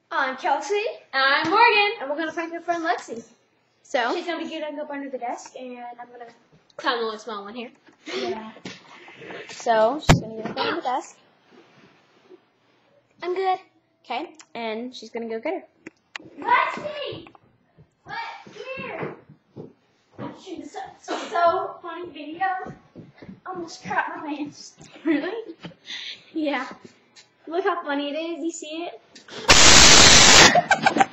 I'm Kelsey. I'm Morgan. And we're going to prank our friend Lexi. So, She's going to be getting up under the desk, and I'm going to climb the little small one here. yeah. So, she's going to get up under the desk. I'm good. Okay, and she's going to go get her. Lexi! What? Here! I'm shooting so funny video. Almost crap my pants. Really? Yeah. Look how funny it is. You see it?